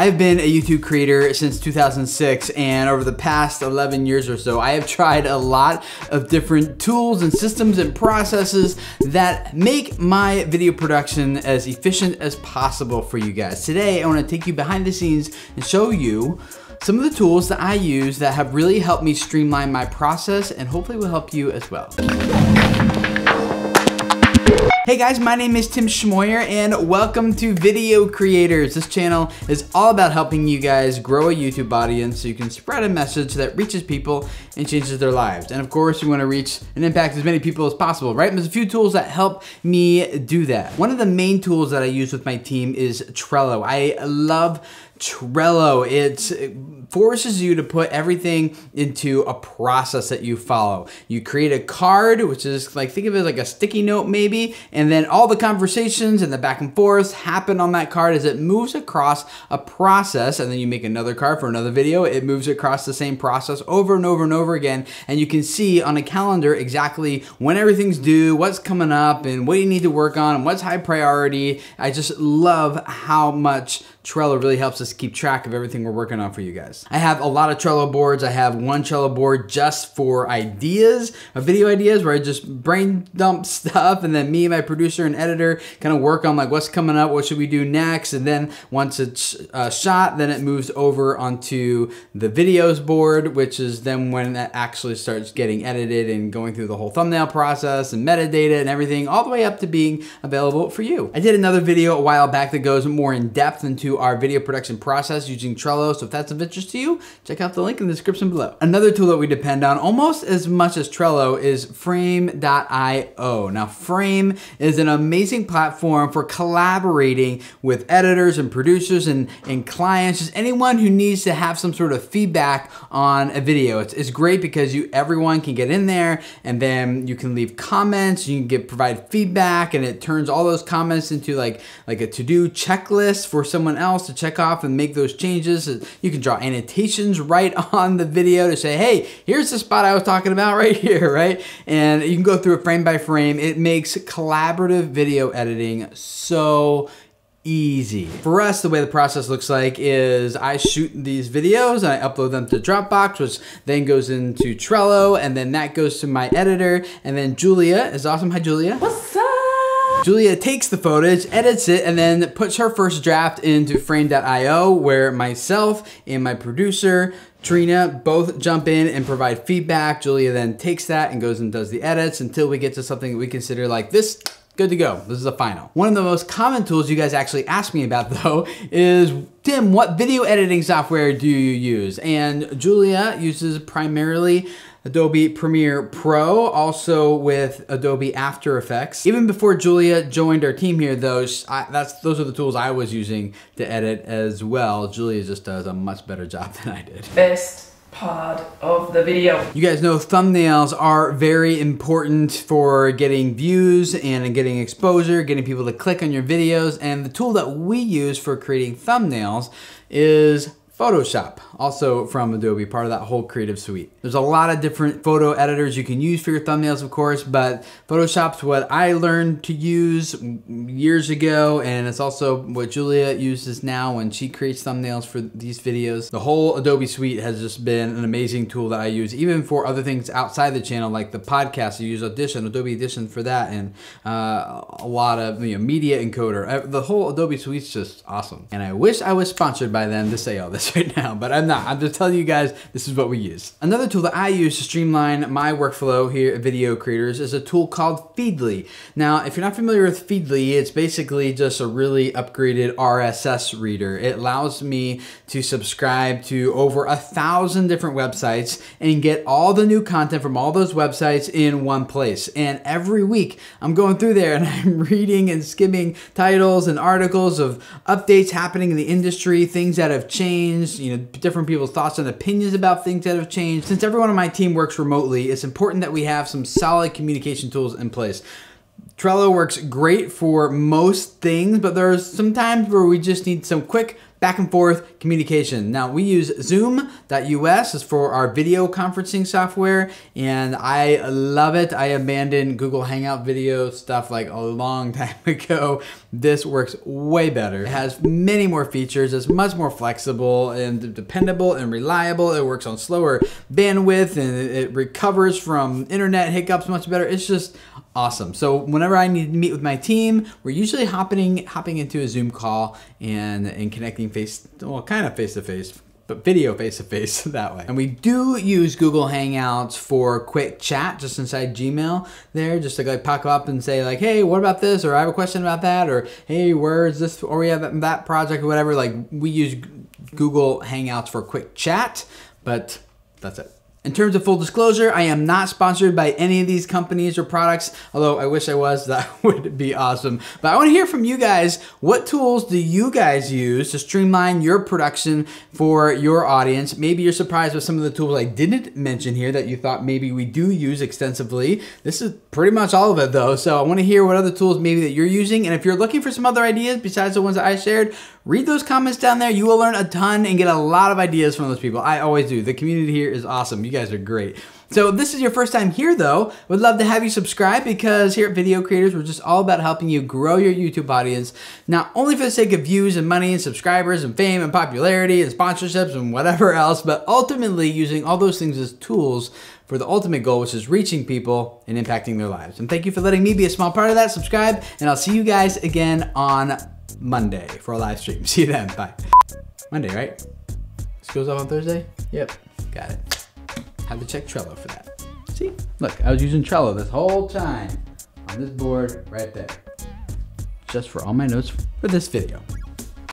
I've been a YouTube creator since 2006, and over the past 11 years or so, I have tried a lot of different tools and systems and processes that make my video production as efficient as possible for you guys. Today, I want to take you behind the scenes and show you some of the tools that I use that have really helped me streamline my process and hopefully will help you as well. Hey guys, my name is Tim Schmoyer and welcome to Video Creators. This channel is all about helping you guys grow a YouTube audience so you can spread a message that reaches people and changes their lives. And of course, you want to reach and impact as many people as possible, right? And there's a few tools that help me do that. One of the main tools that I use with my team is Trello. I love Trello. It forces you to put everything into a process that you follow. You create a card, which is like, think of it like a sticky note maybe, and then all the conversations and the back and forth happen on that card as it moves across a process, and then you make another card for another video. It moves across the same process over and over and over again, and you can see on a calendar exactly when everything's due, what's coming up, and what you need to work on, and what's high priority. I just love how much Trello really helps us keep track of everything we're working on for you guys. I have a lot of Trello boards. I have one Trello board just for ideas, video ideas, where I just brain dump stuff, and then me and my producer and editor kind of work on like what's coming up, what should we do next, and then once it's shot, then it moves over onto the videos board, which is then when that actually starts getting edited and going through the whole thumbnail process and metadata and everything, all the way up to being available for you. I did another video a while back that goes more in depth into our video production process using Trello, so if that's of interest to you, check out the link in the description below. Another tool that we depend on almost as much as Trello is Frame.io. Now, Frame is an amazing platform for collaborating with editors and producers and clients, just anyone who needs to have some sort of feedback on a video. It's great because everyone can get in there, and then you can leave comments, you can provide feedback, and it turns all those comments into like a to-do checklist for someone else to check off and make those changes. You can draw annotations right on the video to say, hey, here's the spot I was talking about right here, right? And you can go through it frame by frame. It makes collaborative video editing so easy. For us, the way the process looks like is I shoot these videos and I upload them to Dropbox, which then goes into Trello, and then that goes to my editor, and then Julia is awesome. Hi, Julia. What's up? Julia takes the footage, edits it, and then puts her first draft into Frame.io, where myself and my producer, Trina, both jump in and provide feedback. Julia then takes that and goes and does the edits until we get to something that we consider like this. Good to go. This is a final. One of the most common tools you guys actually ask me about though is, Tim, what video editing software do you use? And Julia uses primarily Adobe Premiere Pro, also with Adobe After Effects. Even before Julia joined our team here though, those are the tools I was using to edit as well. Julia just does a much better job than I did. Best part of the video. You guys know thumbnails are very important for getting views and getting exposure, getting people to click on your videos, and the tool that we use for creating thumbnails is Photoshop, also from Adobe, part of that whole creative suite. There's a lot of different photo editors you can use for your thumbnails, of course, but Photoshop's what I learned to use years ago, and it's also what Julia uses now when she creates thumbnails for these videos. The whole Adobe suite has just been an amazing tool that I use, even for other things outside the channel, like the podcast. I use Audition, Adobe Audition for that, and a lot of media encoder. The whole Adobe suite's just awesome. And I wish I was sponsored by them to say all this right now, but I'm not. I'm just telling you guys this is what we use. Another tool that I use to streamline my workflow here at Video Creators is a tool called Feedly. Now, if you're not familiar with Feedly, it's basically just a really upgraded RSS reader. It allows me to subscribe to over 1,000 different websites and get all the new content from all those websites in one place. And every week I'm going through there and I'm reading and skimming titles and articles of updates happening in the industry, things that have changed, different people's thoughts and opinions about things that have changed. Since everyone on my team works remotely, it's important that we have some solid communication tools in place. Trello works great for most things, but there's some times where we just need some quick back and forth communication. Now we use Zoom.us is for our video conferencing software, and I love it. I abandoned Google Hangout video stuff like a long time ago. This works way better. It has many more features. It's much more flexible and dependable and reliable. It works on slower bandwidth and it recovers from internet hiccups much better. It's just awesome. So whenever I need to meet with my team, we're usually hopping into a Zoom call and connecting kind of face to face, but video face to face that way. And we do use Google Hangouts for quick chat just inside Gmail there, just to like pop up and say like, hey, what about this? Or I have a question about that. Or hey, where is this? Or we have that project or whatever. Like we use Google Hangouts for quick chat, but that's it. In terms of full disclosure, I am not sponsored by any of these companies or products, although I wish I was. That would be awesome. But I want to hear from you guys. What tools do you guys use to streamline your production for your audience? Maybe you're surprised with some of the tools I didn't mention here that you thought maybe we do use extensively. This is pretty much all of it though. So I want to hear what other tools maybe that you're using. And if you're looking for some other ideas besides the ones that I shared, read those comments down there. You will learn a ton and get a lot of ideas from those people. I always do. The community here is awesome. You guys are great. So if this is your first time here though, would love to have you subscribe, because here at Video Creators, we're just all about helping you grow your YouTube audience, not only for the sake of views and money and subscribers and fame and popularity and sponsorships and whatever else, but ultimately using all those things as tools for the ultimate goal, which is reaching people and impacting their lives. And thank you for letting me be a small part of that. Subscribe, and I'll see you guys again on Monday for a live stream. See you then. Bye. Monday, right? This goes up on Thursday? Yep. Got it. Had to check Trello for that. See? Look, I was using Trello this whole time on this board right there, just for all my notes for this video.